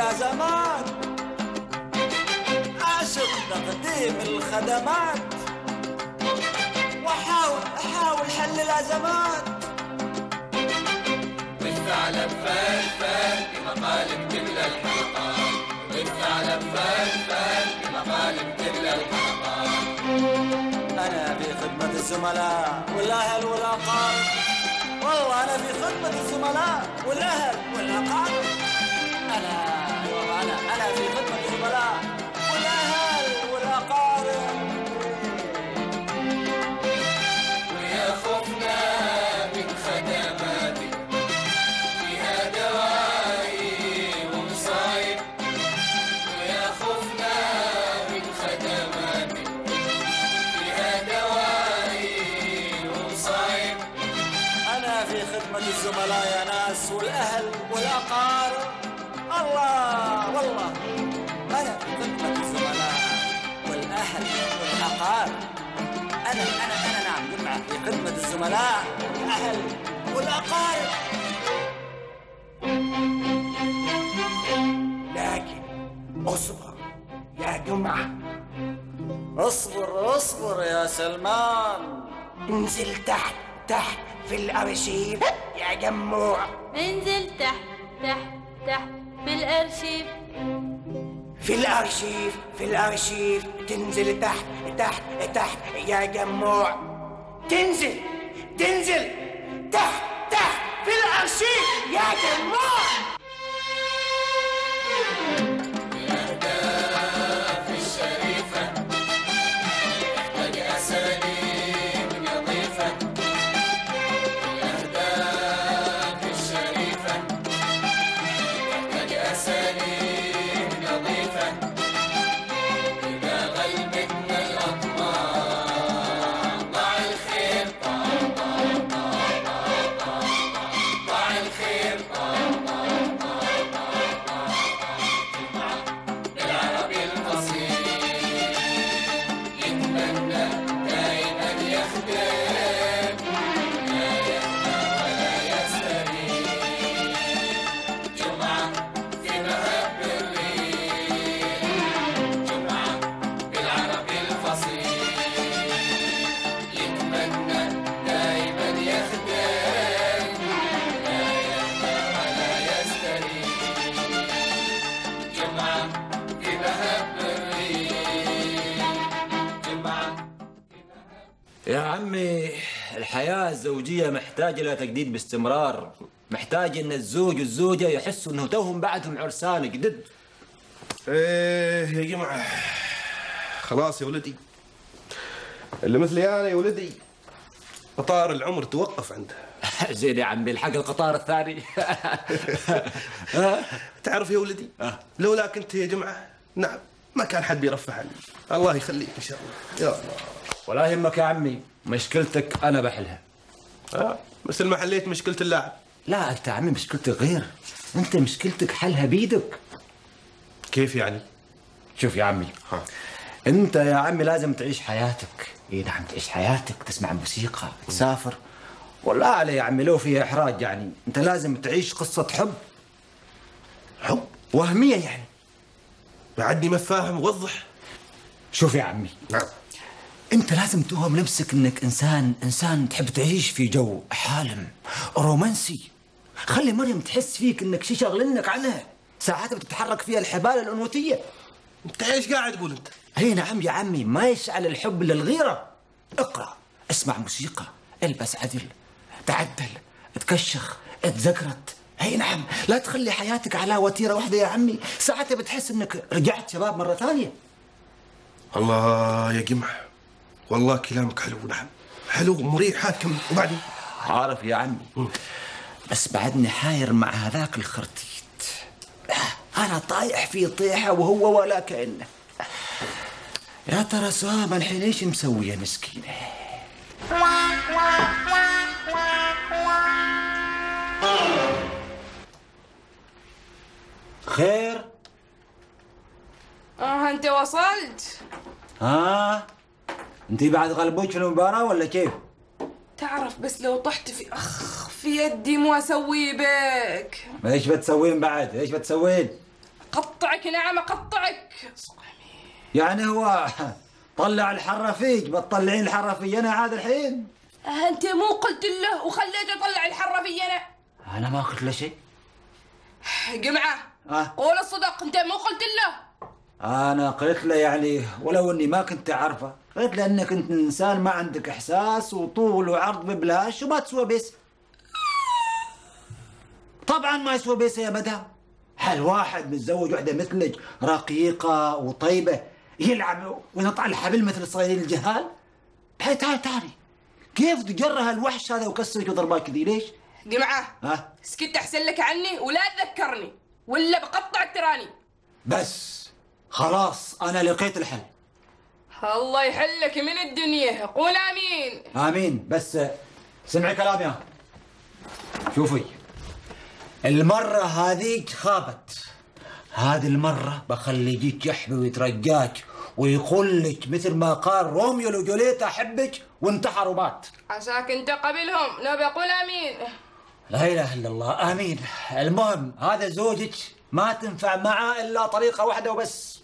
الأزمات، أعشق تقديم الخدمات، وأحاول حل الأزمات. بالفعل فان بمقالب تملى الحلقات، بالفعل فان بمقالب تملى الحلقات. أنا في خدمة الزملاء والأهل والأقارب، والله أنا في خدمة الزملاء والأهل والأقارب. أنا في خدمة الزملاء والأهل والأقارب. ويا خوفنا من خدماتك فيها دوائي ومصايب، ويا خوفنا من خدماتك فيها دوائي ومصايب. أنا في خدمة الزملاء يا ناس والأهل والأقارب. الله والله أنا في خدمة الزملاء والأهل والأقارب. أنا نعم جمعة في خدمة الزملاء والأهل والأقارب. لكن اصبر يا جمعة، اصبر يا سلمان. انزل تحت في الأرشيف يا جموع. انزل تحت في الأرشيف. في الأرشيف تنزل تحت يا جموع. تنزل تحت في الأرشيف يا جموع. الأهداف الشريفة تحتاج أساليب نظيفة، الأهداف الشريفة تحتاج أساليب نظيفة. إذا غلبتنا الأطماع ضع الخير ضع الخير بالعربي الفصيح يتمنى دائما يخدم، لا يهدى ولا يستريح. جمعة في مهب الريح، جمعة بالعربي الفصيح يتمنى دائما يخدم، لا يهدى ولا يستريح. جمعة في مهب الريح، جمعة. يا عمي الحياة الزوجية محتاجة إلى تجديد باستمرار، محتاج إن الزوج والزوجة يحسوا إنه توهم بعدهم عرسان جدد. ايه يا جماعة، خلاص يا ولدي، اللي مثلي أنا يا ولدي قطار العمر توقف عنده. زين يا عمي الحق القطار الثاني. تعرف يا ولدي، لولا كنت يا جماعة نعم ما كان حد بيرفع عني. الله يخليك إن شاء الله يا الله. ولا يهمك يا عمي، مشكلتك أنا بحلها. مثل ما حليت مشكلة اللاعب. لا أنت يا عمي مشكلتك غير، أنت مشكلتك حلها بيدك. كيف يعني؟ شوف يا عمي، أنت يا عمي لازم تعيش حياتك. إيه نعم تعيش حياتك، تسمع موسيقى، تسافر، ولا علي يا عمي لو فيها إحراج يعني. أنت لازم تعيش قصة حب وهمية يعني. بعدني ما فاهم، وضح. شوف يا عمي، نعم، انت لازم توهم نفسك انك انسان تحب تعيش في جو حالم رومانسي. خلي مريم تحس فيك انك شي شاغلينك عنها، ساعات بتتحرك فيها الحبال الانوثيه. انت ايش قاعد تقول انت؟ اي نعم يا عمي، ما يشعل الحب الا الغيره. اقرا، اسمع موسيقى، البس عدل، تعدل، تكشخ، تزقرت. اي نعم، لا تخلي حياتك على وتيره واحده يا عمي، ساعات بتحس انك رجعت شباب مره ثانيه. الله يا جمعة، والله كلامك حلو. نعم حلو مريح. حاكم وبعدين؟ عارف يا عمي، بس بعدني حاير مع هذاك الخرتيت. أنا طايح في طيحة وهو ولا كأنه. يا ترى سام الحين إيش مسوية مسكينة؟ خير؟ أنت وصلت؟ أنتي بعد غلبوك في المباراة ولا كيف؟ تعرف بس لو طحت في يدي مو أسوي بك. ما إيش بتسوين بعد؟ إيش بتسوين؟ قطعك نعم أقطعك. يعني هو طلع الحرة فيك، بتطلعين الحرة في أنا عاد الحين؟ أنت مو قلت له وخليته يطلع الحرة في أنا ما قلت له شيء. جمعة قول الصدق، أنت مو قلت له؟ أنا قلت له يعني ولو إني ما كنت أعرفه، قلت له إنك أنت إنسان ما عندك إحساس وطول وعرض ببلاش وما تسوى بيس. طبعا ما يسوى بيس يا مدام. هل واحد متزوج وحدة مثلك رقيقة وطيبة يلعب وينطع الحبل مثل الصغيرين الجهال؟ تعالي كيف تجرها الوحش هذا وكسرك وضرباك كذي ليش؟ جمعة اسكت أحسن لك عني ولا تذكرني ولا بقطعك تراني. بس خلاص أنا لقيت الحل. الله يحلك من الدنيا، قول آمين. آمين. بس سمعي كلامي. شوفي المرة هذيك خابت، هذه المرة بخلي يجيك يحبي ويترجاك ويقول لك مثل ما قال روميو لجوليتا أحبك وانتحر ومات. عساك انت قبلهم. نبي أقول آمين. لا إله إلا الله. آمين. المهم هذا زوجك ما تنفع معه إلا طريقة واحدة وبس.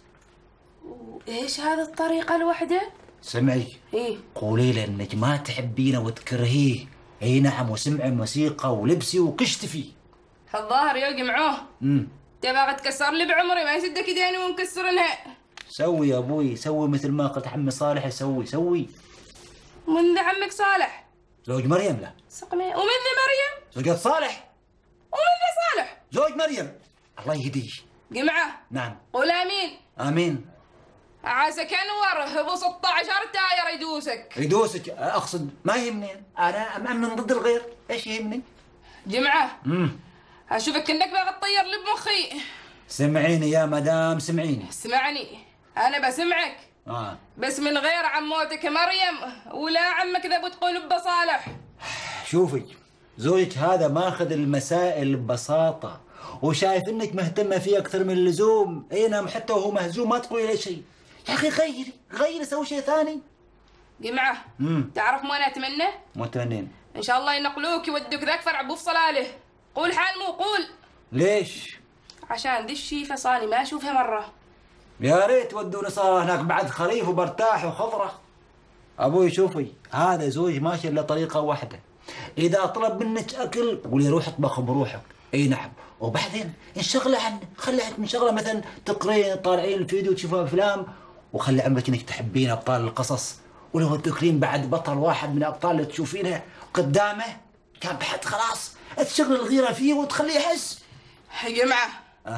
إيش هذا الطريقة الوحدة؟ سمعي. إيه؟ قولي له إنك ما تحبينه وتكرهيه. أي نعم. وسمعي موسيقى ولبسي وكشتي فيه. الظاهر يا جمعوه تبغى تكسر لي بعمري، ما يسدك يديني ومكسرنها. سوي يا ابوي، سوي مثل ما قلت عمي صالح يسوي. سوي. من ذا عمك صالح؟ زوج مريم. لا سقمي. ومن ذا مريم؟ زوجة صالح. ومن ذا صالح؟ زوج مريم. الله يهديه. جمعة نعم. قول آمين. آمين. عساك انور ابو 16 تاير يدوسك. اقصد ما يهمني، انا مأمن ضد الغير، ايش يهمني؟ جمعة اشوفك انك باغي تطير لي بمخي. سمعيني يا مدام سمعيني. اسمعني انا بسمعك بس من غير عموتك مريم ولا عمك ذا بتقول ابو صالح. شوفي زوجك هذا ماخذ المسائل ببساطة وشايف انك مهتمة فيه اكثر من اللزوم. اي نعم. حتى وهو مهزوم ما تقولي له شيء. يا اخي غيري سوي شيء ثاني. جمعة تعرف ما انا اتمنى؟ متمنين ان شاء الله ينقلوك يودوك ذاك فرع ابو صلاله. قول حال مو قول. ليش؟ عشان ذي الشيفة صاني ما اشوفها مرة. يا ريت ودوني صار هناك بعد خريف وبرتاح وخضرة. ابوي شوفي هذا زوج ماشي الا طريقة واحدة، اذا طلب منك اكل قولي روح اطبخ بروحك. اي نعم. وبعدين انشغلي عنه، خلي عندك من شغله مثلا تقرين طالعين الفيديو تشوفوا افلام، وخلي عمرك انك تحبين ابطال القصص، ولو تذكرين بعد بطل واحد من الابطال اللي تشوفينه قدامه كان بعد خلاص تشغل الغيره فيه وتخليه يحس. يا جماعه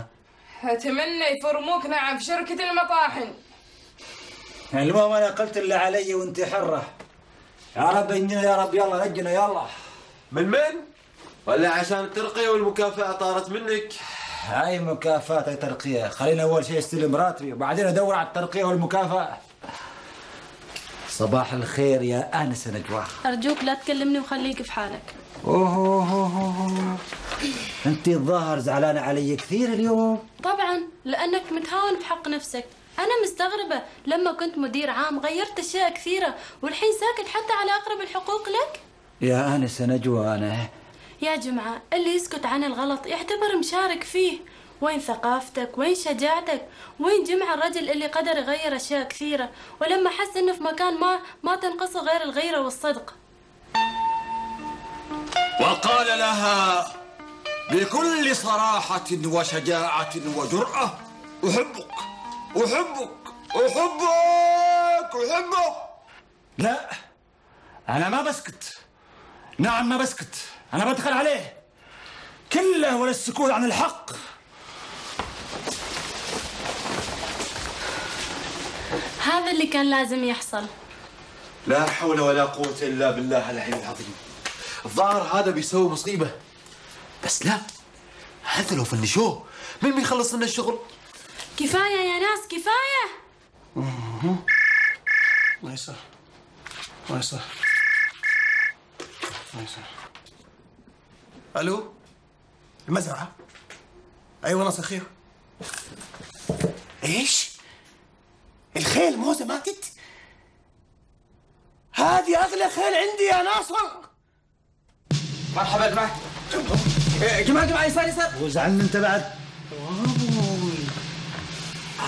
اتمنى يفرموك نعم في شركه المطاحن. المهم انا قلت اللي علي وانت حره. يا رب انجنا يا رب. يلا نجنا يلا. من؟ ولا عشان الترقية والمكافأة طارت منك؟ هاي مكافأة ترقية. خلينا أول شيء استلم راتبي وبعدين أدور على الترقية والمكافأة. صباح الخير يا آنسة نجوى. أرجوك لا تكلمني وخليك في حالك. أوه. أنت الظاهر زعلانة علي كثير اليوم. طبعا لأنك متهاون بحق نفسك. أنا مستغربة لما كنت مدير عام غيرت أشياء كثيرة والحين ساكت حتى على أقرب الحقوق لك. يا آنسة نجوى أنا يا جماعة اللي يسكت عن الغلط يعتبر مشارك فيه. وين ثقافتك؟ وين شجاعتك؟ وين جمع الرجل اللي قدر يغير أشياء كثيرة ولما حس إنه في مكان ما تنقصه غير الغيرة والصدق. وقال لها بكل صراحة وشجاعة وجرأة أحبك أحبك أحبك أحبك. لا أنا ما بسكت. نعم ما بسكت. أنا بدخل عليه كله ولا السكوت عن الحق. هذا اللي كان لازم يحصل. لا حول ولا قوة إلا بالله العلي العظيم. الظاهر هذا بيسوي مصيبة. بس لا هذا لو فنشوه مين بيخلص لنا الشغل؟ كفاية يا ناس كفاية. ما يصح. الو المزرعة. ايوه ناصر خير. ايش؟ الخيل موزة ماتت؟ هذه اغلى خيل عندي يا ناصر. مرحبا جماعة. جماعة يسار. وزعلني انت بعد.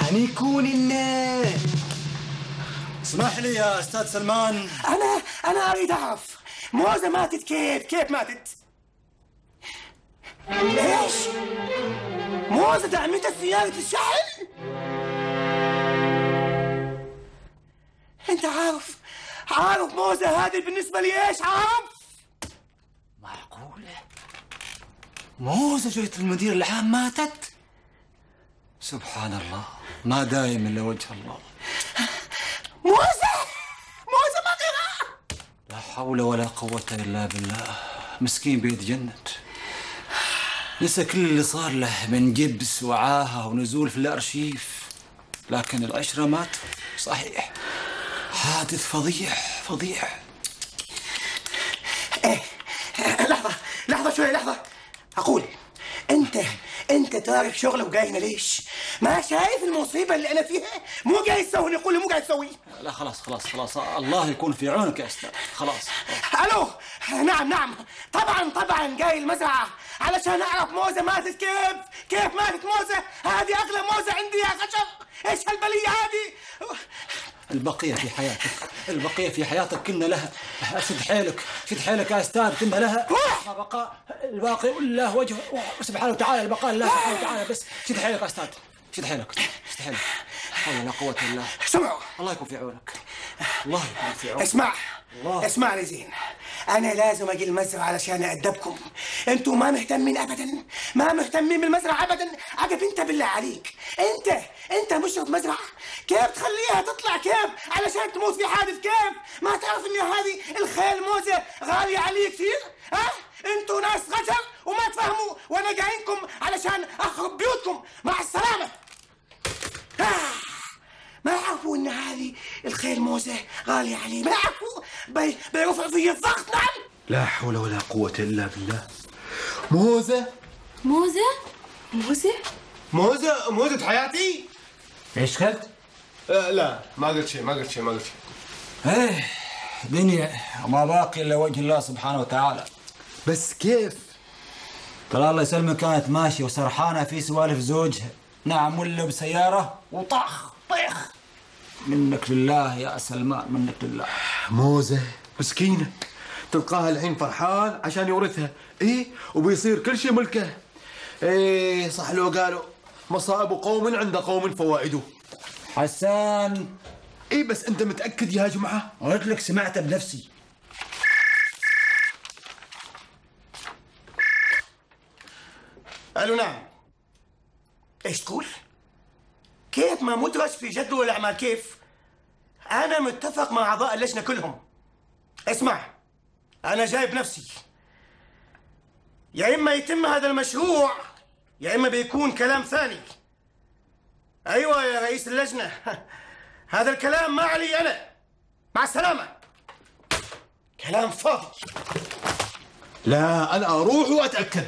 أن يكون النار. اسمح لي يا أستاذ سلمان. أنا أريد أعرف موزة ماتت كيف ماتت؟ ليش؟ موزة دعمتها سيارة الشحن؟ أنت عارف موزة هذه بالنسبة لي إيش؟ عارف؟ معقولة؟ موزة جرة المدير العام ماتت؟ سبحان الله، ما دايم إلا وجه الله. موزة ما غيرها. لا حول ولا قوة إلا بالله. مسكين بيتجند، نسى كل اللي صار له من جبس وعاهة ونزول في الأرشيف، لكن العشرة مات. صحيح، حادث فظيع. إيه، لحظة. أقول أنت تارك شغلك وجاي هنا ليش؟ ما شايف المصيبة اللي أنا فيها؟ مو قاعد تسوي، نقول مو قاعد تسوي. لا خلاص، الله يكون في عونك يا أستاذ. خلاص. ألو، نعم، طبعا جاي المزرعة علشان أعرف موزة ماتت كيف ماتت موزة. هذه أغلى موزة عندي يا خشب. إيش هالبلية هذه؟ البقية في حياتك كنا لها. شد حيلك يا أستاذ، كنا لها. ما بقى الباقي والله وجهه سبحانه وتعالى. البقاء لله سبحانه وتعالى. بس شد حيلك يا أستاذ، شد حيلك. حول ولا قوة إلا بالله. سمعوا، الله يكون في عونك. الله يكون في عونك. اسمعني زين. أنا لازم أجي المزرعة علشان أدبكم. أنتوا ما مهتمين بالمزرعة أبدا. عجب أنت بالله عليك، أنت مشرف مزرعة، كيف تخليها تطلع علشان تموت في حادث؟ كيف ما تعرف إن هذه الخيل موزة غالية علي كثير؟ أنتوا ناس غجر وما تفهموا، وأنا جايينكم علشان أخرب بيوتكم. مع السلامة. ما يعرفوا ان هذه الخيل موزة غالية عليه، ما يعرفوا. بيرفع في الضغط. نعم. لا حول ولا قوة إلا بالله. موزة حياتي. ايش قلت؟ لا ما قلت شيء. ايه، دنيا وما باقي الا وجه الله سبحانه وتعالى. بس كيف؟ ترى الله يسلمك كانت ماشية وسرحانة في سوالف زوجها. نعم، ولا بسيارة وطخ منك لله يا سلمان، منك لله. موزة مسكينة، تلقاها الحين فرحان عشان يورثها. وبيصير كل شيء ملكه. صح لو قالوا مصائب قوم عند قوم فوائده. حسان. بس انت متأكد يا جماعة؟ قلت لك سمعته بنفسي. قالوا نعم. ايش تقول؟ كيف ما مدرج في جدول الأعمال؟ كيف؟ أنا متفق مع أعضاء اللجنة كلهم. اسمع، أنا جايب نفسي. يا إما يتم هذا المشروع يا إما بيكون كلام ثاني. أيوة يا رئيس اللجنة، هذا الكلام ما علي أنا. مع السلامة. كلام فاضي. لا، أنا أروح وأتأكد.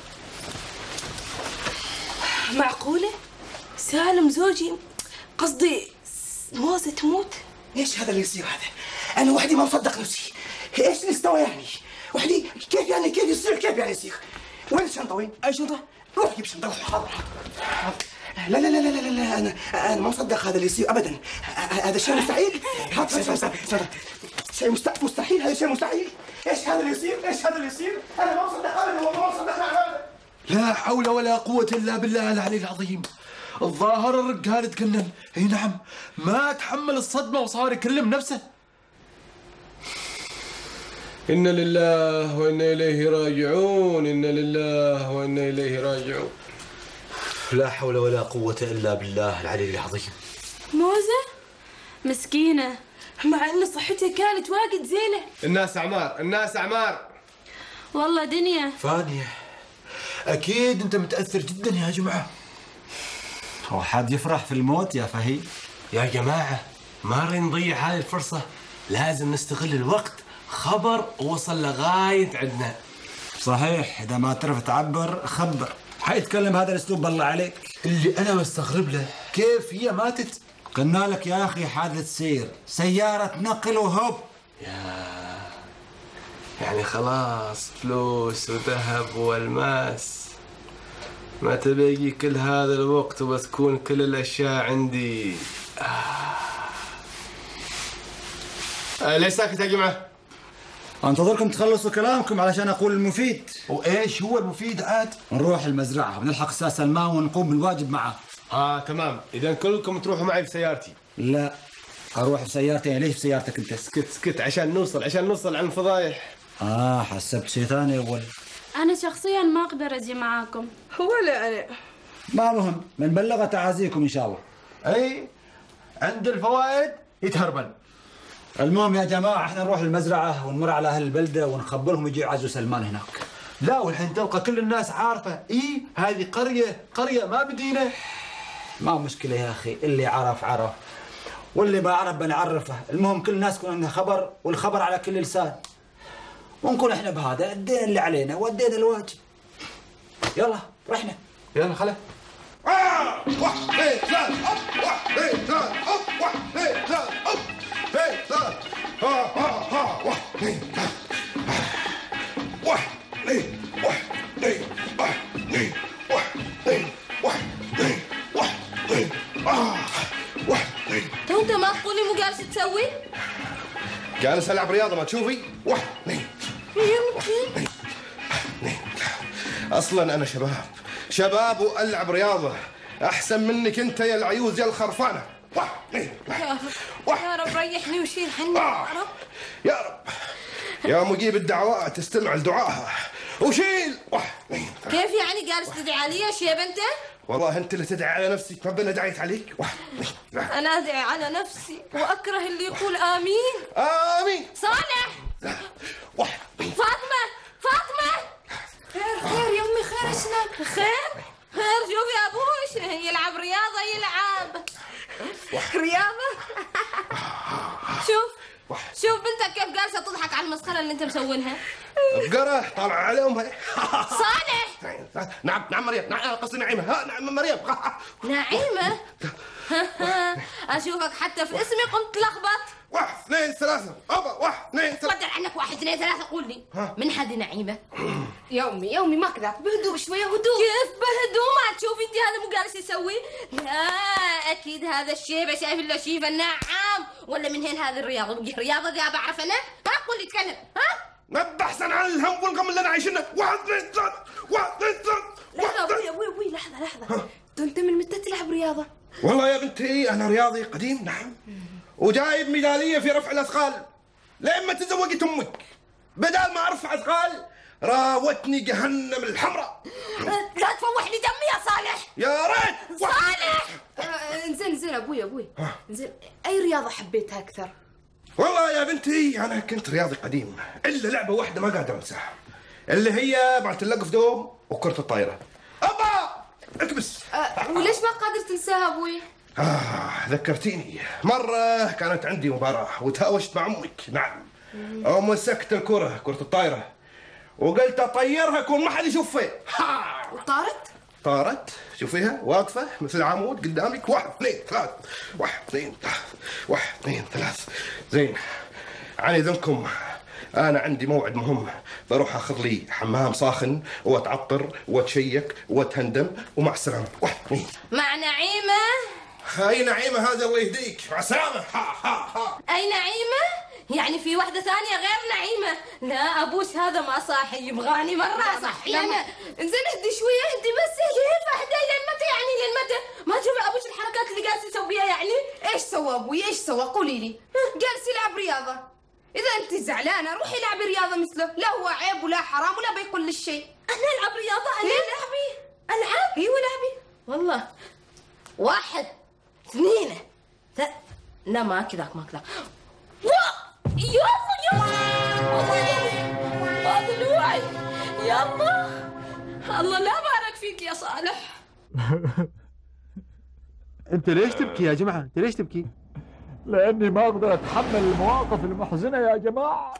معقولة؟ سالم زوجي، قصدي موزة تموت؟ ايش هذا اللي يصير هذا؟ انا وحدي ما مصدق نفسي. ايش اللي استوى يعني؟ وحدي كيف يصير؟ وين الشنطة؟ وين؟ اي شنطة؟ روح جيب شنطة. حاضر. لا انا ما مصدق هذا اللي يصير ابدا. هذا شيء مستحيل. شيء مستحيل. هذا شيء مستحيل. ايش هذا اللي يصير؟ انا ما مصدق ابدا، والله ما مصدق ابدا. لا حول ولا قوة إلا بالله العلي العظيم. الظاهر الرجال تجنن. نعم، ما تحمل الصدمة وصار يكلم نفسه. إنا لله وإنا إليه راجعون. لا حول ولا قوة إلا بالله العلي العظيم. موزة مسكينة، مع ان صحتها كانت واجد زينة. الناس أعمار. والله دنيا. فانية، أكيد أنت متأثر جدا يا جماعة. هو حد يفرح في الموت يا فهيم؟ يا جماعة ما رح نضيع هذه الفرصة، لازم نستغل الوقت. خبر وصل لغاية عندنا. صحيح، إذا ما تعرف تعبر خبر. حيتكلم هذا الأسلوب بالله عليك. اللي أنا مستغرب له كيف هي ماتت. قلنا لك يا أخي حادث سير، سيارة نقل وهوب. يعني خلاص فلوس وذهب والماس ما تبيجي كل هذا الوقت وبتكون كل الأشياء عندي. ليش ساكت يا جماعة؟ انتظركم تخلصوا كلامكم علشان اقول المفيد. وايش هو المفيد عاد؟ نروح المزرعة ونلحق أستاذ سلمان ونقوم بالواجب معه. تمام، إذا كلكم تروحوا معي بسيارتي. لا، أروح بسيارتي. ليش بسيارتك أنت؟ اسكت عشان نوصل عن الفضايح. حسبت شيء ثاني أول. أنا شخصيا ما أقدر أجي معاكم. ولا أنا. ما مهم، بنبلغ تعازيكم إن شاء الله. اي عند الفوائد يتهربل. المهم يا جماعة احنا نروح المزرعة ونمر على أهل البلدة ونخبرهم يجوا يعزوا سلمان هناك. لا والحين تلقى كل الناس عارفة. هذه قرية ما مدينة. ما مشكلة يا أخي، اللي عرف واللي ما عرف بنعرفه. المهم كل الناس يكون عندها خبر، والخبر على كل لسان، ونكون احنا بهذا ادينا اللي علينا وادينا الواجب. يلا رحنا. يلا خله. انت ما تقولي مو جالس تسوي؟ جالس ألعب رياضة ما تشوفي؟ يمكن. أصلا أنا شباب وألعب رياضة أحسن منك أنت يا العيوز يا الخرفانة. يا رب ريحني وشيل عني يا رب. يا رب يا مجيب الدعوات استمع لدعائها وشيل. كيف يعني جالس تدعي علي يا شيب انت؟ والله أنت اللي تدعي على نفسك، ربنا دعيت عليك. انا ادعي على نفسي واكره اللي يقول امين. آمين. صالح. فاطمة خير يا امي، خير اشنب؟ خير شوف يا ابوش يلعب رياضة يلعب رياضة. شوف بنتك كيف جالسة تضحك على المسخرة اللي انت مسوينها. بقرة طالع عليهم. صالح. نعم مريم. نعم قصدي نعيمة. نعم مريم. نعيمة. اشوفك حتى في اسمي قمت تلخبط. 1 2 3 أبا 1 2 3. بدل عنك 1 2 3 قول لي من حد نعيمة؟ يا امي ما كذا، بهدوء شوية هدوء. كيف بهدوء؟ ما تشوفي انت هذا مو جالس يسوي؟ لا اكيد هذا الشيبة شايف الا شيبة النعام. ولا من هين هذه الرياضة؟ الرياضة دي بعرف انا. قول لي تكلم. نبه احسن عن الهم والغم اللي انا عايشينه. 1 2 3 1 2 3. لحظة ابوي لحظة. انت من متى تلعب رياضة؟ والله يا بنتي انا رياضي قديم. نعم، وجايب ميدالية في رفع الاثقال. لما تزوجت امك بدل ما ارفع اثقال راوتني جهنم الحمراء. لا تفوح لي دمي يا صالح. يا ريت. صالح. انزين ابوي. انزين، اي رياضة حبيتها اكثر؟ والله يا بنتي انا كنت رياضي قديم، الا لعبة واحدة ما قادر انساها، اللي هي مالت اللقف دوم وكرة الطايرة. ابا اكبس. وليش ما قادر تنساها ابوي؟ ذكرتيني مرة كانت عندي مباراة وتهاوشت مع امك. نعم، ومسكت كرة الطايرة وقلت اطيرها كون ما حد يشوف فيها. طارت شوفيها واقفة مثل العمود قدامك. 1 2 3 1 2 3. زين، عن اذنكم انا عندي موعد مهم، بروح اخذ لي حمام ساخن واتعطر واتشيك واتهندم ومع السلامة. 1 2. مع نعيمة؟ هاي نعيمة هذا الله يهديك. مع السلامة. اي نعيمة؟ يعني في واحدة ثانية غير نعيمة؟ لا ابوش هذا ما صاحي، يبغاني مرة صحي انا. انزين اهدي شوية، اهدي بس. كيف اهدي؟ لين متى يعني؟ لين متى؟ ما تشوفي ابوش الحركات اللي جالس يسويها يعني؟ ايش سوى ابوي؟ ايش سوى؟ قولي لي. جالس يلعب رياضة. اذا انت زعلانة روحي العبي رياضة مثله، لا هو عيب ولا حرام ولا بيقول الشيء. انا العب رياضة؟ انا العب؟ ايوه العبي والله. 1 2 3. لا ما كذاك. يلا هذا الوعي. يلا الله لا بارك فيك يا صالح. انت ليش تبكي يا جماعة؟ انت ليش تبكي؟ لاني ما اقدر اتحمل المواقف المحزنة يا جماعة.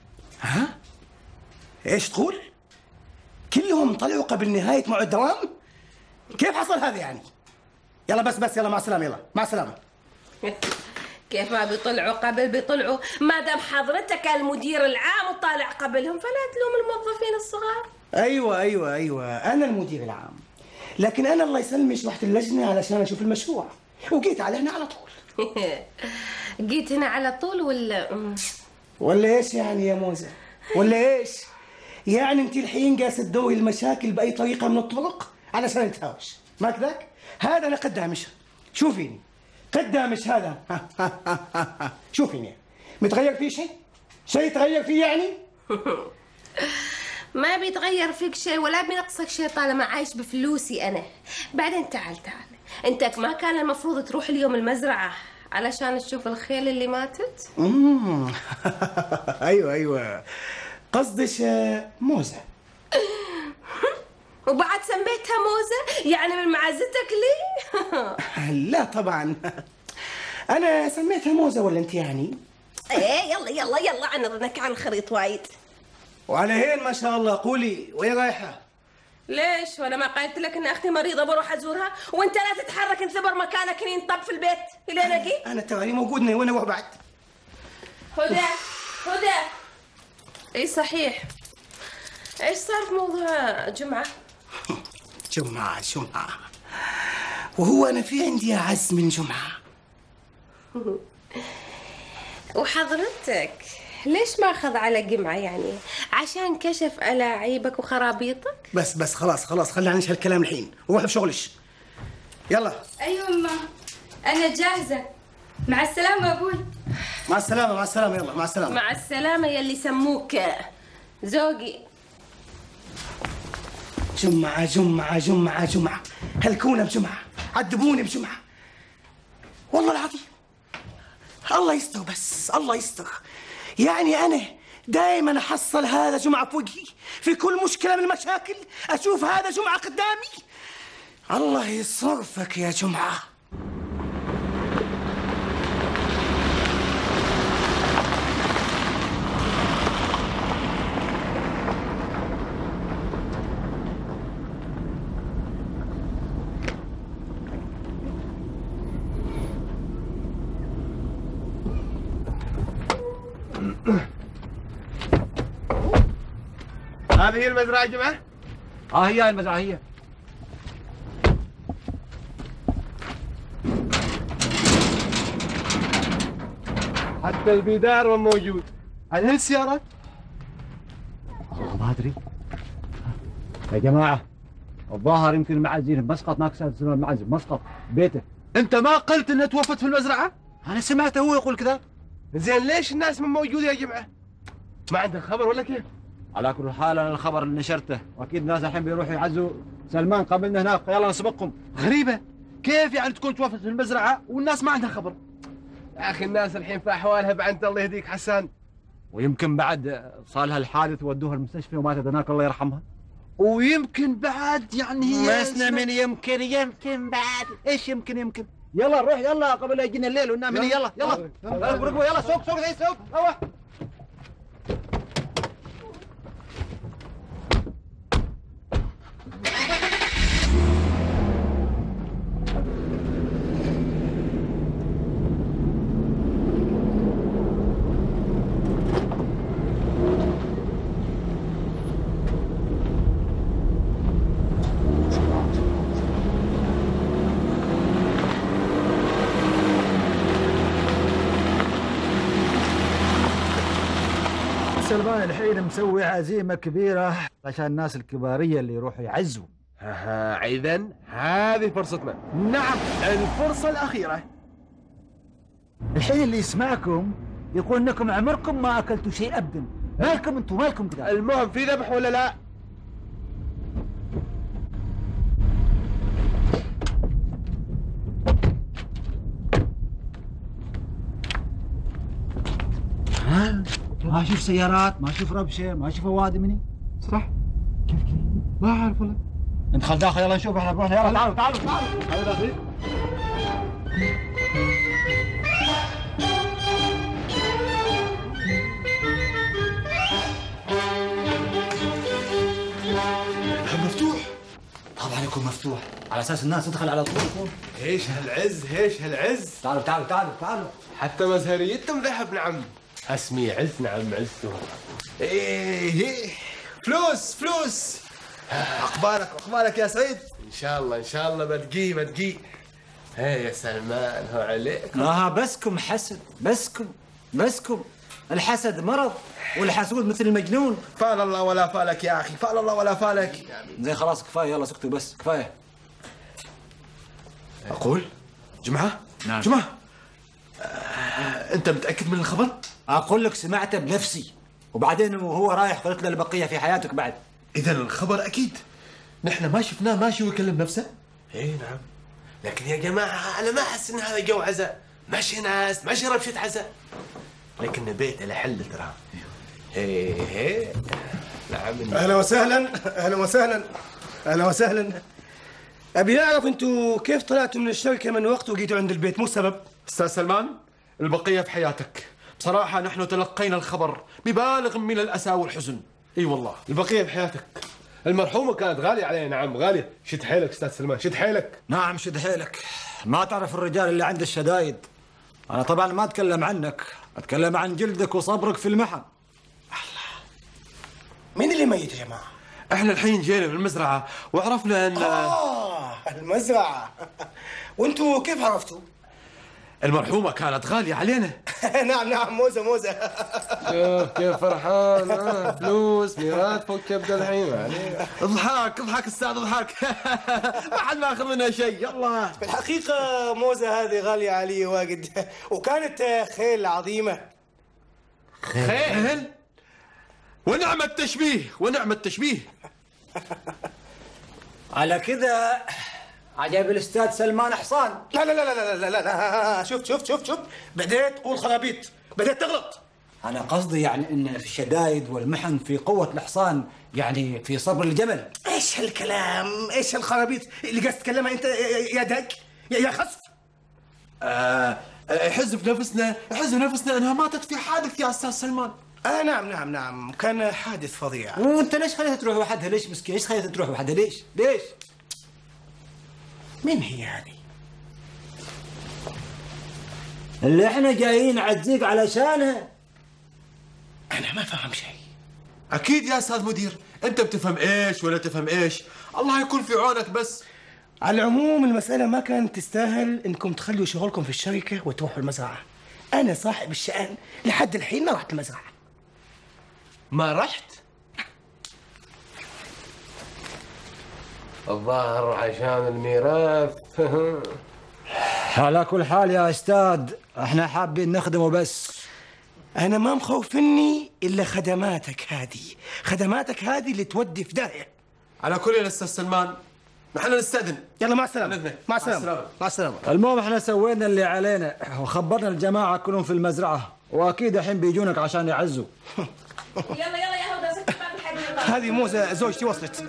ايش تقول؟ كلهم طلعوا قبل نهاية موعد الدوام؟ كيف حصل هذا يعني؟ يلا بس يلا مع السلامة. يلا مع السلامة. كيف ما بيطلعوا قبل بيطلعوا؟ ما دام حضرتك المدير العام وطالع قبلهم فلا تلوم الموظفين الصغار. ايوه انا المدير العام، لكن انا الله يسلمش رحت اللجنه علشان اشوف المشروع وجيت على هنا على طول. جيت هنا على طول ولا ايش يعني يا موزه؟ ولا ايش؟ يعني انت الحين قاعده تدوري المشاكل باي طريقه من الطرق علشان نتهاوش، ما كذاك؟ هذا انا قدامش، شوفيني قدامش هذا. شوفيني متغير فيه شيء؟ شيء تغير فيه يعني؟ ما بيتغير فيك شيء ولا بينقصك شيء طالما عايش بفلوسي انا. بعدين تعال انت ما كان المفروض تروح اليوم المزرعه علشان تشوف الخيل اللي ماتت؟ ايوه قصدش موزه. وبعد سميتها موزه؟ يعني من معزتك لي؟ لا طبعا انا سميتها موزه ولا انت يعني؟ ايه يلا عنرنك على الخريط وايد. وعلى هين ما شاء الله. قولي وين رايحه؟ ليش وانا ما قلت لك ان اختي مريضه بروح ازورها وانت لا تتحرك انثبر مكانك ينطب في البيت الين اجي؟ انا تراني موجود، وين اروح بعد؟ هدى اي صحيح، ايش صار في موضوع جمعه؟ جمعه وهو انا في عندي اعز من جمعه. وحضرتك ليش ما اخذ على جمعه يعني؟ عشان كشف ألاعيبك وخرابيطك؟ بس خلاص خلينا ننسى الكلام الحين وروح بشغلش. يلا. ايوه امه انا جاهزه. مع السلامه ابوي. مع السلامه يلا مع السلامه. مع السلامه يلي سموك زوجي. جمعه هلكونا بجمعه، عذبوني بجمعه والله العظيم. الله يستر، بس الله يستر. يعني أنا دائما أحصل هذا جمعة في وجهي في كل مشكلة من المشاكل، أشوف هذا جمعة قدامي. الله يصرفك يا جمعة. هذه هي المزرعة يا جماعة؟ هي المزرعة هي. حتى البيدار موجود. هل السيارات؟ ما أدري يا جماعة، الظاهر يمكن المعزين بمسقط ناقصة المعزين بمسقط بيته. أنت ما قلت إنها توفت في المزرعة؟ أنا سمعته هو يقول كذا. زين ليش الناس من موجودة يا جماعة؟ ما عندك خبر ولا كيف؟ على كل حال أنا الخبر اللي نشرته، وأكيد الناس الحين بيروحوا يعزوا سلمان قبلنا هناك، يلا نسبقهم. غريبة، كيف يعني تكون توفت في المزرعة والناس ما عندها خبر؟ يا أخي الناس الحين في أحوالها بعد الله يهديك حسان. ويمكن بعد صار لها الحادث ودوها المستشفى وماتت هناك الله يرحمها. ويمكن بعد يعني هي ما اسمع من يمكن بعد ايش يمكن يلا نروح يلا قبل لا يجينا الليل وننام هنا. يلا ركبوا يلا سوق هي سوق ايوه. سلمان الحين مسوي عزيمة كبيرة عشان الناس الكبارية اللي يروحوا يعزوا. إذن هذه فرصتنا. نعم الفرصة الأخيرة. الحين اللي يسمعكم يقول انكم عمركم ما اكلتوا شيء ابدا. مالكم انتم مالكم كذا؟ المهم في ذبح ولا لا؟ ما اشوف سيارات، ما اشوف ربشه، ما اشوف اوادمني. صح؟ كيف ما اعرف والله. ندخل داخل يلا نشوف احنا بروح. يلا تعالوا هذا داخلين. مفتوح. طبعا يكون مفتوح على اساس الناس تدخل على طول. ايش هالعز. تعالوا حتى مزهريتهم ذهب. نعم اسمي عز. نعم عزته. ايه فلوس اقبالك يا سعيد. ان شاء الله بتقي. هي يا سلمان هو عليك. بسكم حسد، بسكم الحسد مرض، والحسود مثل المجنون. فال الله ولا فالك يا اخي، فال الله ولا فالك. زين خلاص كفايه، يلا سكتوا بس كفايه. اقول جمعه. نعم. جمعه انت متاكد من الخبر؟ اقول لك سمعته بنفسي، وبعدين وهو رايح قلت له البقيه في حياتك بعد. اذا الخبر اكيد. نحن ما شفناه ماشي ويكلم نفسه. اي نعم، لكن يا جماعه انا ما احس ان هذا جو عزاء، ماشي ناس، ماشي ربشه عزاء، لكن بيت له حل ترى. هي نعم. اهلا وسهلا. ابي اعرف انتوا كيف طلعتوا من الشركه من وقت وجيتوا عند البيت، مو السبب. استاذ سلمان، البقيه في حياتك. بصراحه نحن تلقينا الخبر ببالغ من الاسى والحزن. اي والله. البقيه بحياتك. المرحومه كانت غاليه علينا. نعم غاليه. شد حيلك استاذ سلمان، شد حيلك. نعم شد حيلك. ما تعرف الرجال اللي عنده الشدايد. انا طبعا ما اتكلم عنك، اتكلم عن جلدك وصبرك في المحن. مين اللي ميت يا جماعه؟ احنا الحين جينا من المزرعه وعرفنا ان المزرعه. وانتوا كيف عرفتوا؟ المرحومه كانت غاليه علينا. نعم موزه. شوف كيف فرحان. فلوس ميراث فوق كبد الحين عليه. اضحك استاذ اضحك. ما حد ماخذ منها شيء. يلا. في الحقيقه موزه هذه غاليه علي واجد، وكانت خيل عظيمه. خيل؟ ونعم التشبيه. على كذا عجب الاستاذ سلمان حصان. لا. شوف بديت تقول خرابيط، بديت تغلط. انا قصدي يعني ان في الشدايد والمحن في قوه الحصان، يعني في صبر الجمل. ايش هالكلام؟ ايش هالخرابيط اللي قاعد تتكلمها انت يا دك يا خصف؟ حزب نفسنا انها ماتت في حادث يا استاذ سلمان. نعم كان حادث فظيع. وانت ليش خليتها تروح وحدها؟ ليش مسكين؟ ليش خليتها تروح وحدها؟ ليش؟ مين هي هذه؟ اللي احنا جايين نعزيك علشانها. انا ما فاهم شيء. اكيد يا استاذ مدير، انت بتفهم ايش ولا تفهم ايش، الله يكون في عونك. بس على العموم المسألة ما كانت تستاهل انكم تخلوا شغلكم في الشركة وتروحوا المزرعة. انا صاحب الشأن، لحد الحين ما رحت المزرعة. ما رحت؟ الظاهر عشان الميراث. على كل حال يا استاذ احنا حابين نخدمه بس. انا ما مخوفني الا خدماتك هذه اللي تودي في داهية. على كل يا استاذ سلمان، نحن نستأذن. يلا مع السلامة. المهم احنا سوينا اللي علينا وخبرنا الجماعة كلهم في المزرعة، واكيد الحين بيجونك عشان يعزوا. يلا يا هدى سكت باب الحديقة. هذه موزة زوجتي وصلت.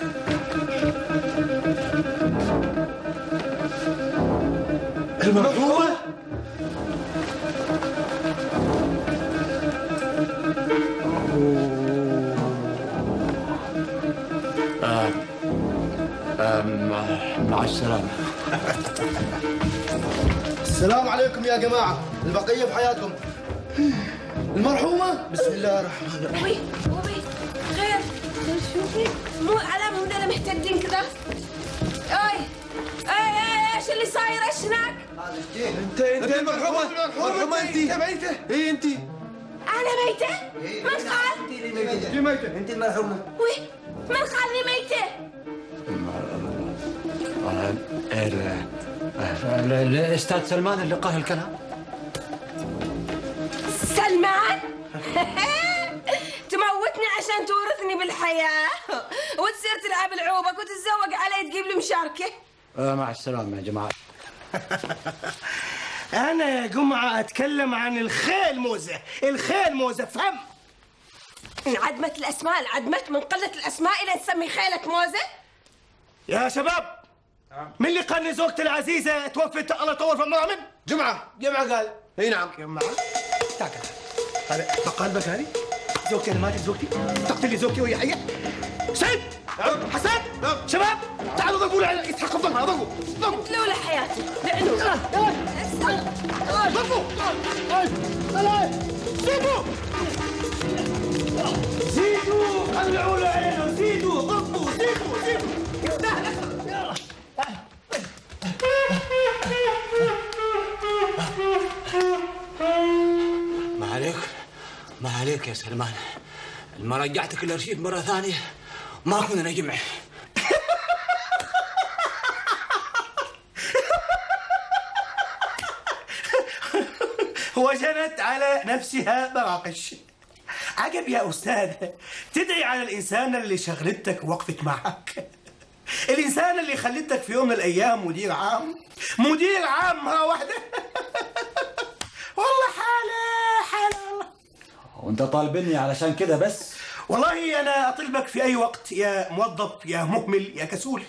المرحومة؟ مع السلامة. السلام عليكم يا جماعة، البقية بحياتكم. المرحومة بسم الله الرحمن الرحيم. وبي غير شوفي مو علامة هنا محتدين كذا. اي ايش اللي صاير؟ ايش هناك؟ انت المرحومة انت ميتة. اي انت. انا ميتة؟ من قال؟ انت المرحومة. وي من قال لي ميتة؟ الاستاذ سلمان اللي قال الكلام. سلمان؟ تموتني عشان تورثني بالحياة وتصير تلعب العوبك وتتزوج علي تجيب لي مشاركة. مع السلامة يا جماعة. أنا يا جمعة أتكلم عن الخيل موزة فهم؟ انعدمت الأسماء، انعدمت من قلة الأسماء إلى تسمي خيلك موزة؟ يا شباب، من اللي قال لي زوجتي العزيزة توفت الله يطول في عمرها؟ من؟ جمعة قال. اي نعم. جمعة تعال هذا مقالبك هذه؟ زوجتي أنا ماتت، زوجتي تقتل لي زوجتي وهي حية؟ سيد حسن شباب تعالوا ضربوا لي يستحق الظلم. ضربوا قتلوا له حياتي لعنوا. ضربوا زيدوا خلعوا له عينه، زيدوا ضربوا ما عليك يا سلمان، ما رجعتك الارشيف مرة ثانية ما كنا نجمع. وجنت على نفسها مراقش. عجب يا أستاذ، تدعي على الإنسان اللي شغلتك ووقفت معك، الإنسان اللي خلتك في يوم من الأيام مدير عام مرة واحدة. والله حالة والله. وانت طالبني علشان كده بس؟ والله أنا أطلبك في أي وقت يا موظف يا مهمل يا كسول.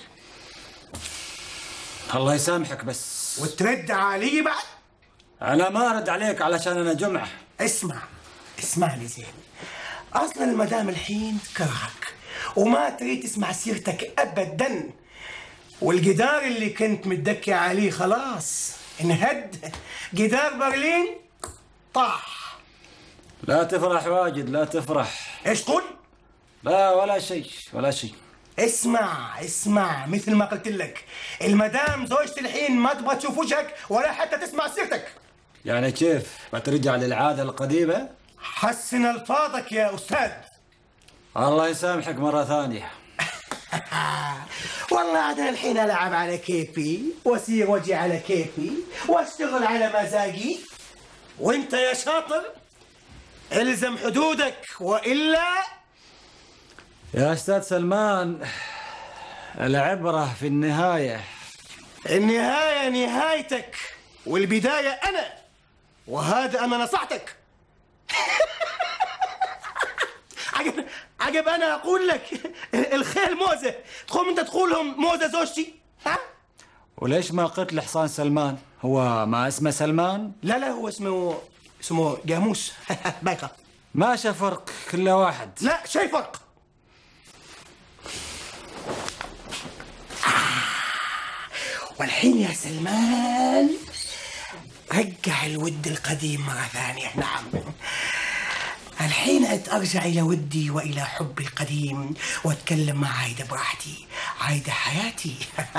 الله يسامحك بس. وترد علي بعد؟ أنا ما أرد عليك علشان أنا جمعة. اسمعني زين، أصلا المدام الحين كرهك وما تريد تسمع سيرتك أبدا، والجدار اللي كنت متدكي عليه خلاص انهد، جدار برلين طاح. لا تفرح واجد، لا تفرح. ايش تقول؟ لا ولا شيء ولا شيء. اسمع مثل ما قلت لك، المدام زوجتي الحين ما تبغى تشوف وجهك ولا حتى تسمع سيرتك. يعني كيف؟ بترجع للعادة القديمة؟ حسن ألفاظك يا أستاذ. الله يسامحك مرة ثانية. والله أنا الحين ألعب على كيفي وأسير وجهي على كيفي وأشتغل على مزاجي، وأنت يا شاطر الزم حدودك وإلا. يا أستاذ سلمان، العبرة في النهاية. النهاية نهايتك والبداية أنا، وهذا أنا نصحتك. عجب أنا أقول لك الخيل موزة، تقوم أنت تقولهم موزة زوجتي؟ ها؟ وليش ما قلت لحصان سلمان؟ هو ما اسمه سلمان؟ لا هو اسمه جاموس. بايخة. ماشي فرق، كله واحد. لا شيء فرق. والحين يا سلمان رجع الود القديم مرة ثانية. نعم، الحين أرجع إلى ودي وإلى حبي القديم وأتكلم مع عايدة براحتي. عايدة حياتي.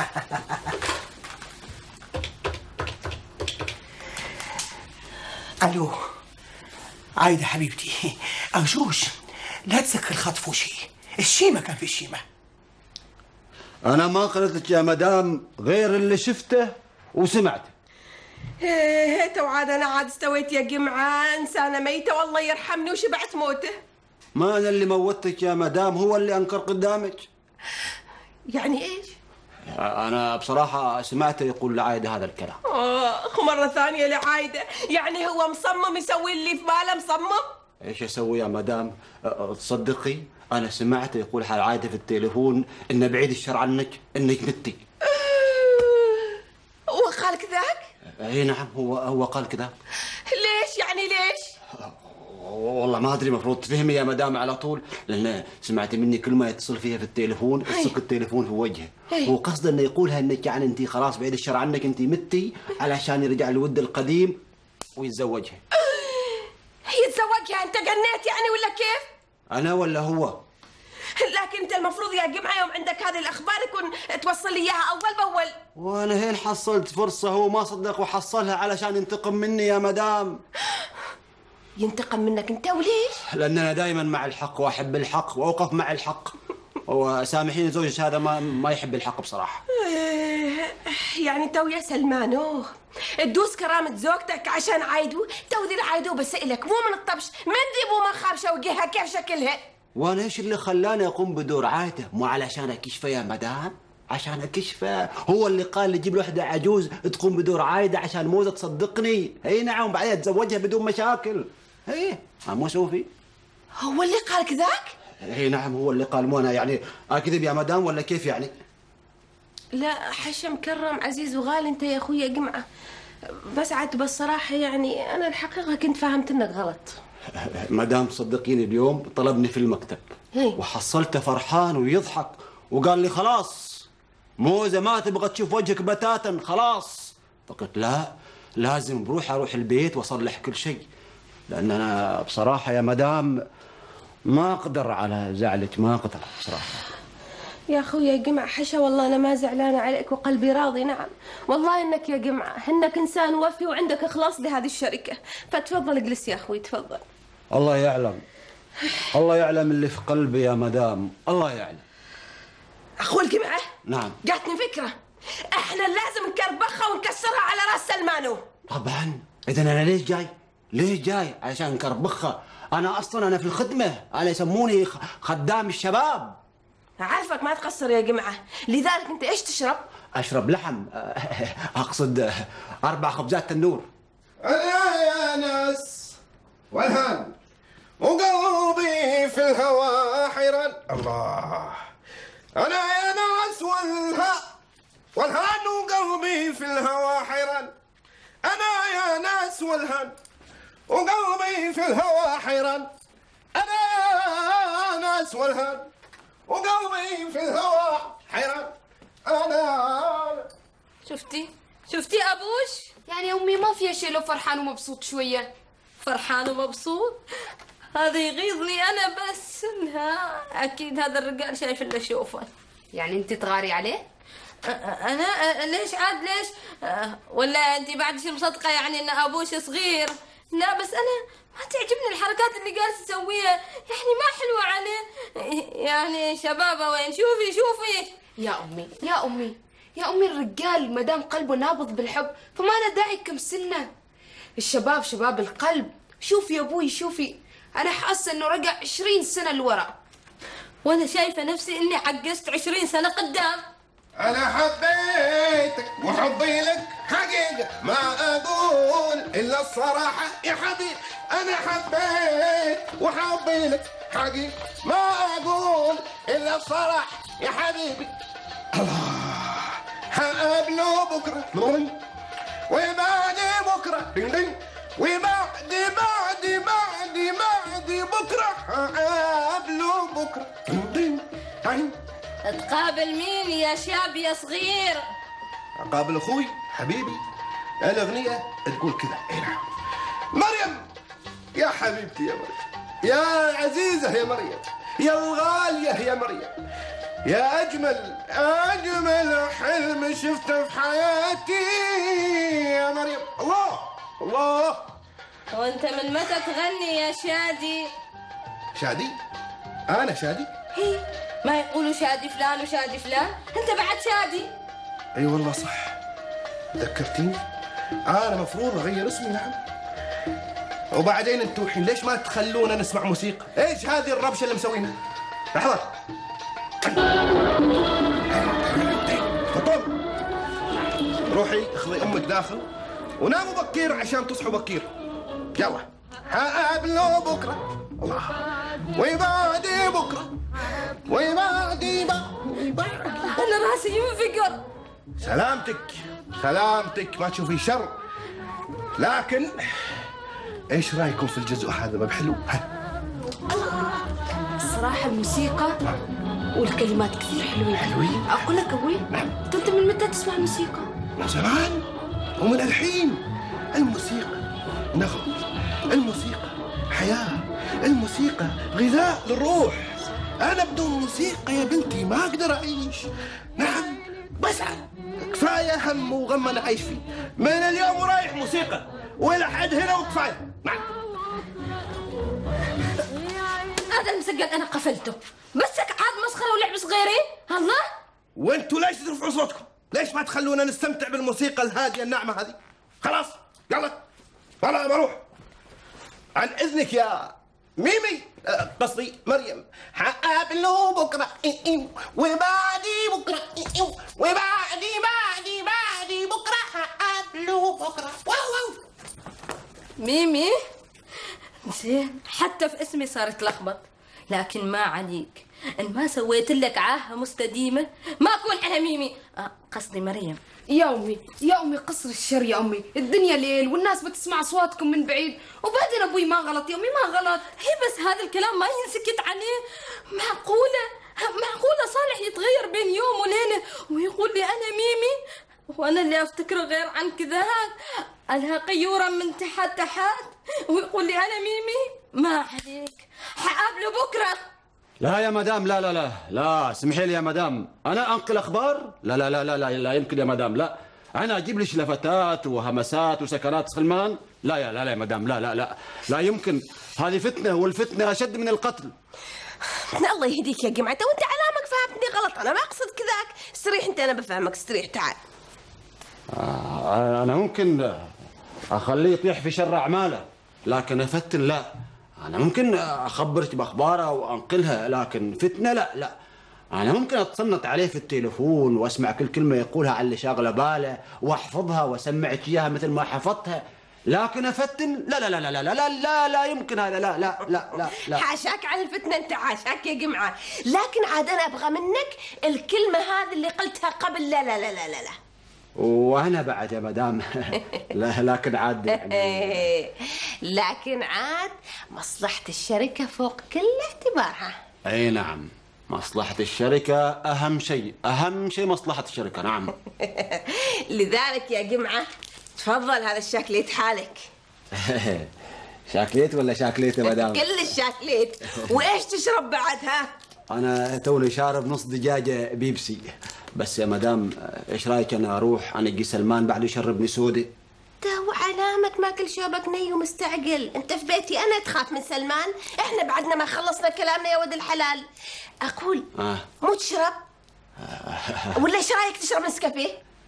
ألو عايدة حبيبتي، أرجوش لا تسكر الخط في وشي، الشيمة كان في الشيمة. أنا ما قلت لك يا مدام غير اللي شفته وسمعته. هيت وعاد أنا عاد استويت يا جمعة، إنسانة ميتة والله يرحمني وشبعت موته. ما أنا اللي موتك يا مدام، هو اللي أنكر قدامك. يعني إيش؟ أنا بصراحة سمعته يقول لعايدة هذا الكلام. مرة ثانية لعايدة، يعني هو مصمم يسوي اللي في باله مصمم؟ إيش أسوي يا مدام؟ تصدقي أنا سمعته يقول حال عايدة في التليفون إنه بعيد الشر عنك، إنك متي. وقال كذاك؟ اي نعم، هو قال كذا. ليش يعني ليش؟ والله ما ادري، المفروض تفهمي يا مدام على طول، لان سمعتي مني كل ما يتصل فيها في التليفون تصك التليفون في وجهه. هو قصده انه يقولها انك يعني انت خلاص بعيد الشر عنك، انت متي، علشان يرجع الود القديم ويتزوجها. يتزوجها؟ انت جنيت يعني ولا كيف؟ انا ولا هو؟ لكن انت المفروض يا جمعة يوم عندك هذه الاخبار يكون توصل لي اياها اول باول. وانا هين حصلت فرصه، هو ما صدق وحصلها علشان ينتقم مني يا مدام. ينتقم منك انت وليش؟ لان انا دائما مع الحق واحب الحق واوقف مع الحق، وسامحيني زوجك هذا ما يحب الحق بصراحه. يعني تو يا سلمان تدوس كرامة زوجتك عشان عايدو؟ تو ذي عايدو بسألك مو من الطبش، من ديبو ما خاب شوقها كيف شكلها؟ وانا ايش اللي خلاني اقوم بدور عايده؟ مو علشان اكشفه يا مدام، عشان اكشفه. هو اللي قال لي جيب له وحده عجوز تقوم بدور عايده عشان موزه تصدقني. اي نعم، بعدين اتزوجها بدون مشاكل. ايه مو سوفي هو اللي قال كذاك؟ اي نعم هو اللي قال، مو انا. يعني اكذب يا مدام ولا كيف يعني؟ لا حشا مكرم عزيز وغالي انت يا اخويا جمعه، بس عاد بالصراحه يعني انا الحقيقه كنت فهمت انك غلط. مدام صدقيني اليوم طلبني في المكتب وحصلته فرحان ويضحك وقال لي خلاص موزة ما تبغى تشوف وجهك بتاتا خلاص. فقلت لا، لازم اروح البيت واصلح كل شيء، لان انا بصراحه يا مدام ما اقدر على زعلك، ما اقدر بصراحه. يا اخويا جمعة حشا، والله انا ما زعلانة عليك وقلبي راضي. نعم والله انك يا جمعة انك انسان وفي وعندك اخلاص لهذه الشركة. فتفضل اجلس يا اخوي تفضل. الله يعلم، الله يعلم اللي في قلبي يا مدام، الله يعلم. اخوي الجمعة، نعم جاتني فكرة، احنا لازم نكربخها ونكسرها على راس سلمانو. طبعا. اذا انا ليش جاي؟ ليش جاي؟ عشان نكربخها. انا اصلا انا في الخدمة، انا يسموني خدام الشباب. عارفك ما تقصر يا جمعة، لذلك انت ايش تشرب؟ اشرب لحم، اقصد 4 خبزات تنور. أنا يا ناس والهان وقلبي في الهوى حيران. الله. أنا يا ناس والهان وقلبي في الهوى حيران. أنا يا ناس والهان وقلبي في الهوى حيران. أنا يا ناس والهان وقلبي في الهوى حيران. أنا شفتي ابوش؟ يعني امي ما فيها شيء لو فرحان ومبسوط شويه. فرحان ومبسوط؟ هذا يغيظني انا بس. لا اكيد هذا الرجال شايف اللي اشوفه. يعني انت تغاري عليه؟ انا ليش عاد ليش؟ ولا انت بعد شي مصدقه يعني ان ابوش صغير؟ لا بس انا ما تعجبني الحركات اللي جالس يسويها، يعني ما حلوه عليه. يعني شبابه وين؟ شوفي يا امي الرجال ما دام قلبه نابض بالحب فما له داعي كمسنه. الشباب شباب القلب. شوفي يا ابوي شوفي، انا حاسه انه رجع 20 سنه لورا، وانا شايفه نفسي اني عجزت 20 سنه قدام. أنا حبيتك وحبي لك حقيقة، ما أقول إلا الصراحة يا حبيبي. أنا حبيت وحبي لك حقيقة، ما أقول إلا الصراحة يا حبيبي. الله. حقابله بكرة وبعد بكرة وبعد بكرة حقابله بكرة. تقابل مين يا شاب يا صغير؟ أقابل أخوي حبيبي. الأغنية تقول كذا. مريم يا حبيبتي يا مريم، يا عزيزة يا مريم، يا الغالية يا مريم، يا أجمل حلم شفته في حياتي يا مريم. الله. وانت من متى تغني يا شادي؟ شادي؟ أنا شادي؟ هي ما يقولوا شادي فلان وشادي فلان، انت بعد شادي. اي والله صح، ذكرتيني. انا مفروض اغير اسمي. نعم. وبعدين انتوا الحين ليش ما تخلونا نسمع موسيقى؟ ايش هذه الربشه اللي مسوينها؟ لحظه. فطوم، روحي اخذي امك داخل وناموا بكير عشان تصحوا بكير. يلا. حقابله بكره. الله. وبعد بكره انا راسي ينفجر. سلامتك ما تشوفي شر. لكن ايش رايكم في الجزء هذا؟ ما بحلو؟ الصراحه الموسيقى والكلمات كثير حلوين. اقول لك ابوي، انت من متى تسمع الموسيقى؟ من زمان ومن الحين. الموسيقى نغم، الموسيقى حياه، الموسيقى غذاء للروح. أنا بدون موسيقى يا بنتي ما أقدر أعيش. نعم بسعى، كفاية هم وغم أنا عايش فيه. من اليوم ورايح موسيقى ولا حد هنا وكفاية. نعم. هذا المسجل أنا قفلته، بسك عاد مسخرة ولعب صغيرين. الله. وأنتوا ليش ترفعوا صوتكم؟ ليش ما تخلونا نستمتع بالموسيقى الهادية الناعمة هذه؟ خلاص يلا بروح. عن إذنك يا ميمي، قصدي مريم. حقابله بكره وبعدي بكره وبعدي بكره حقابله بكره. واو. ميمي زين، حتى في اسمي صار تلخبط، لكن ما عليك. ان ما سويت لك عاهه مستديمه ما اكون انا ميمي. قصدي مريم. يا امي قصر الشر يا امي، الدنيا ليل والناس بتسمع اصواتكم من بعيد. وبعدين ابوي ما غلط يا امي، ما غلط. هي بس هذا الكلام ما ينسكت عليه. معقوله صالح يتغير بين يوم وليله ويقول لي انا ميمي، وانا اللي افتكره غير عن كذا. ألها قيورة من تحت ويقول لي أنا ميمي. ما عليك، حقابله بكرة. لا يا مدام، لا لا لا لا، اسمحي لي يا مدام، انا انقل اخبار؟ لا لا لا لا لا, لا يمكن يا مدام، لا. انا اجيب لك لفتات وهمسات وسكنات سلمان؟ لا يا لا لا يا مدام، لا لا لا لا يمكن، هذه فتنه والفتنه اشد من القتل. الله يهديك يا جماعة، وانت علامك فهمتني غلط، انا ما اقصد كذاك. استريح انت، انا بفهمك، استريح تعال. انا ممكن اخليه يطيح في شر اعماله، لكن افتن لا. انا ممكن اخبرك باخباره وانقلها، لكن فتنه لا لا. انا ممكن اتصنت عليه في التليفون واسمع كل كلمه يقولها على اللي شاغله باله واحفظها واسمعك اياها مثل ما حفظتها، لكن افتن لا لا لا لا لا لا لا, لا يمكن هذا، لا لا لا لا لا. حاشاك عن الفتنه انت، حاشاك يا جمعه، لكن عاد انا ابغى منك الكلمه هذه اللي قلتها قبل. لا لا لا لا لا, لا. وانا بعد يا مدام لا لكن عاد يعني لكن عاد مصلحه الشركه فوق كل اعتبارها. اي نعم، مصلحة الشركة أهم شيء، أهم شيء مصلحة الشركة، نعم. لذلك يا جمعة تفضل هذا الشاكليت حالك. شاكليت ولا شاكليت يا مدام؟ كل الشاكليت. وإيش تشرب بعدها؟ أنا توني شارب نص دجاجة بيبسي. بس يا مدام إيش رأيك أنا أروح أنقي سلمان بعد يشربني سودة؟ وعلامك ماكل شوبك ني ومستعجل، انت في بيتي انا تخاف من سلمان؟ احنا بعدنا ما خلصنا كلامنا يا ولد الحلال. اقول مو تشرب ولا ايش رايك تشرب نسكافيه؟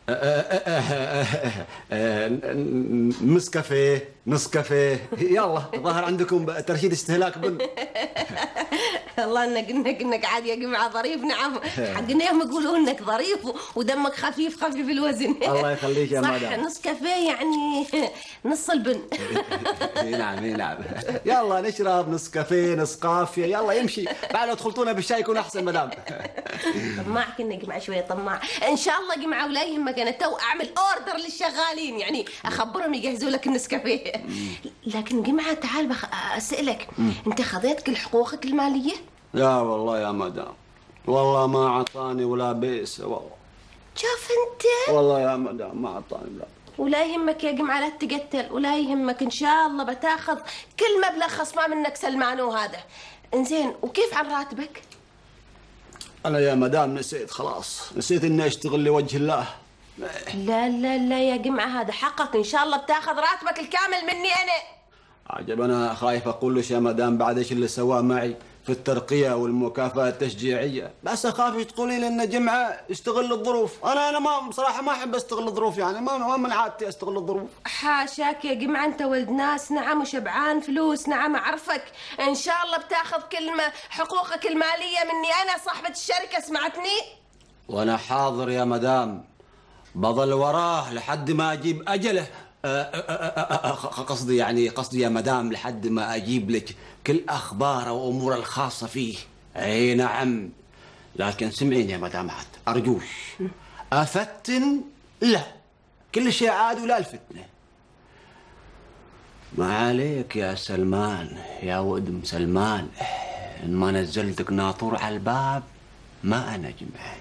نسكافيه يلا، ظاهر عندكم ترشيد استهلاك بن. الله انك عاد يا جماعه ظريف. نعم حقنا يوم يقولوا انك ظريف ودمك خفيف الوزن. الله يخليك يا مدام. صح، نسكافيه يعني نص البن. نعم يلا نشرب نسكافيه نسقافيه، يلا يمشي. بعد لو تخلطونا بالشاي يكون احسن مدام. طماع كنا جماعه شويه طماع. ان شاء الله جماعه ولا يهمك، انا تو اعمل اوردر للشغالين، يعني اخبرهم يجهزوا لك النسكافيه. لكن جماعه تعال اسالك، انت خذيت كل حقوقك الماليه؟ لا والله يا مدام، والله ما عطاني ولا بيس والله. شوف انت والله يا مدام ما عطاني لا. ولا يهمك يا جماعه لا تقتل، ولا يهمك ان شاء الله بتاخذ كل مبلغ خصمه منك سلمان وهذا. انزين وكيف عن راتبك؟ انا يا مدام نسيت خلاص، نسيت اني اشتغل لوجه الله. لا لا لا يا جمعه هذا حقك، ان شاء الله بتاخذ راتبك الكامل مني انا. عجب، انا خايف اقول لك يا مدام بعد ايش اللي سواه معي في الترقيه والمكافاه التشجيعيه، بس اخاف تقولي لي ان جمعه يستغل الظروف. انا ما بصراحه ما احب استغل الظروف، يعني ما من عادتي استغل الظروف. حاشاك يا جمعه، انت ولد ناس نعم وشبعان فلوس، نعم اعرفك. ان شاء الله بتاخذ كلمه حقوقك الماليه مني انا صاحبه الشركه، سمعتني؟ وانا حاضر يا مدام، بظل وراه لحد ما اجيب اجله. قصدي يا مدام لحد ما اجيب لك كل اخباره واموره الخاصه فيه. اي نعم، لكن سمعيني يا مدام عاد ارجوش، افتن لا، كل شيء عاد ولا الفتنه. ما عليك يا سلمان يا ودم سلمان، ان ما نزلتك ناطور على الباب ما انا جمعي.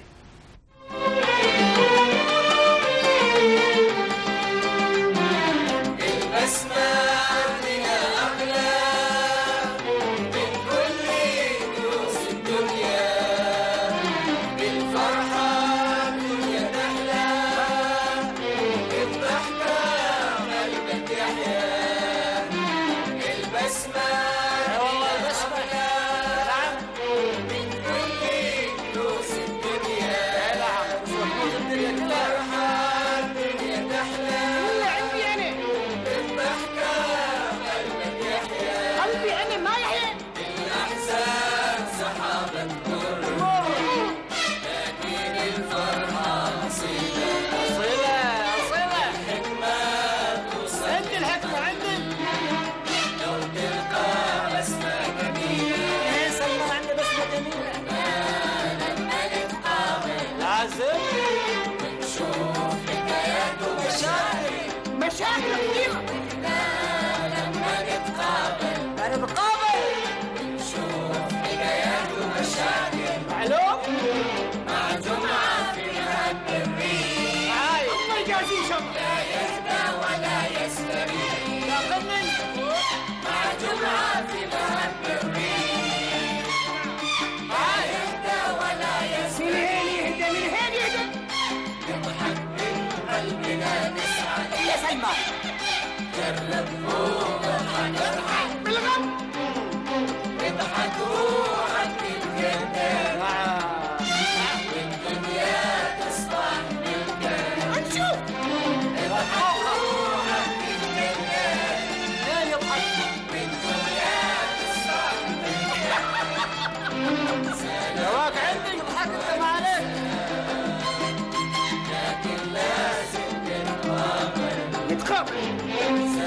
وين ما جرب فوق اضحك بالغم اضحك روحك بالجنة والدنيا تصبح ملكك نشوف اضحك روحك بالجنة ليه يضحك والدنيا تصبح ملكك سلواك عندي اضحك انت ما عليك لكن لازم نتقابل